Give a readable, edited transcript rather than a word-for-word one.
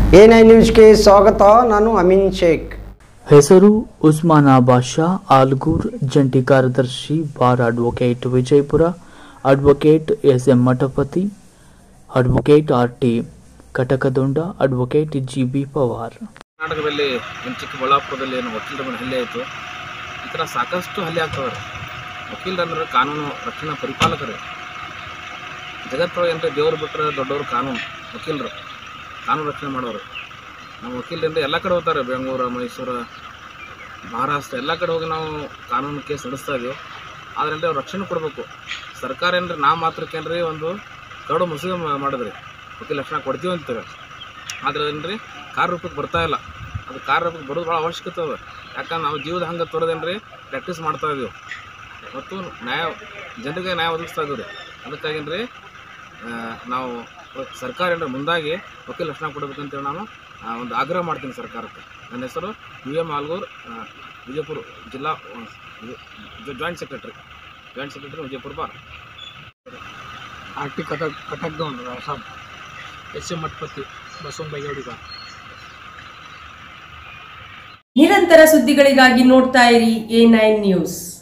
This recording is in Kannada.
A9 ನ್ಯೂಸ್ಗೆ ಸ್ವಾಗತ. ನಾನು ಅಮೀನ್ ಶೇಖ್. ಹೆಸರು ಉಸ್ಮಾನ ಬಾಷಾ, ಆಲ್ಗೂರ್. ಜಂಟಿ ಕಾರ್ಯದರ್ಶಿ bar advocate Vijayapura, advocate S M. Mathapati, advocate R T. Katakadonda, advocate G B. Pawar. ಕರ್ನಾಟಕದಲ್ಲಿ ಚಿಕ್ಕಬಳ್ಳಾಪುರದಲ್ಲಿ ಏನು ವಕೀಲರ ಮೇಲೆ ಹಲ್ಲೆ ಆಯಿತು. ಈ ಥರ ಸಾಕಷ್ಟು ಹಲ್ಲೆ ಆಗ್ತವೆ. ವಕೀಲರಂದ್ರೆ ಕಾನೂನು ರಕ್ಷಣಾ ಪರಿಪಾಲಕರು. ಜಗತ್ತೊಳಗೆ ಅಂದರೆ ದೇವರು ಬಿಟ್ಟರೆ ದೊಡ್ಡವರು ವಕೀಲರು ಕಾನೂನು ರಕ್ಷಣೆ ಮಾಡೋರು. ನಮ್ಮ ವಕೀಲರಿಂದ ಎಲ್ಲ ಕಡೆ ಹೋಗ್ತಾರೆ, ಬೆಂಗಳೂರು, ಮೈಸೂರು, ಮಹಾರಾಷ್ಟ್ರ ಎಲ್ಲ ಕಡೆ ಹೋಗಿ ನಾವು ಕಾನೂನು ಕೇಸ್ ನಡೆಸ್ತಾ ಇದ್ದೀವಿ. ಆದರೆ ಅವ್ರು ರಕ್ಷಣೆ ಕೊಡಬೇಕು. ಸರ್ಕಾರ ಏನ್ರಿ ನಾ ಮಾತ್ರಕ್ಕೇನ್ರಿ ಒಂದು ಕರಡು ಮಸೂದೆ ಮಾಡಿದ್ರಿ, ವಕೀಲ ರಕ್ಷಣೆ ಕೊಡ್ತೀವಿ ಅಂತಾರೆ. ಆದರೆ ಏನ್ರಿ ಕಾರ್ಯರೂಪಕ್ಕೆ ಬರ್ತಾ ಇಲ್ಲ. ಅದು ಕಾರ್ಯರೂಪಕ್ಕೆ ಬರೋದು ಭಾಳ ಅವಶ್ಯಕತೆ ಅದ. ಯಾಕಂದ್ರೆ ನಾವು ಜೀವದ ಹಂಗೆ ತೋರೋದೇನ್ರಿ ಪ್ರಾಕ್ಟೀಸ್ ಮಾಡ್ತಾ ಇದ್ದೀವಿ ಮತ್ತು ಜನರಿಗೆ ನ್ಯಾಯ ಒದಗಿಸ್ತಾ ಇದ್ದೀವಿ ರೀ. ಅದಕ್ಕಾಗೇನ್ರಿ ನಾವು ಸರ್ಕಾರ ಏನ್ರಿ ಮುಂದಾಗಿ ವಕೀಲ ರಕ್ಷಣೆ ಕೊಡಬೇಕಂತೇಳಿ ನಾನು ಒಂದು ಆಗ್ರಹ ಮಾಡ್ತೀನಿ ಸರ್ಕಾರಕ್ಕೆ. ನನ್ನ ಹೆಸರು U.M. ಆಲ್ಗೂರ್, ವಿಜಯಪುರ ಜಿಲ್ಲಾ joint secretary Vijayapura bar. R.T. Katakadonda, S.M. Mathapati, Basavanabagewadi bar. ನಿರಂತರ ಸುದ್ದಿಗಳಿಗಾಗಿ ನೋಡ್ತಾ ಇರಿ A9 ನ್ಯೂಸ್.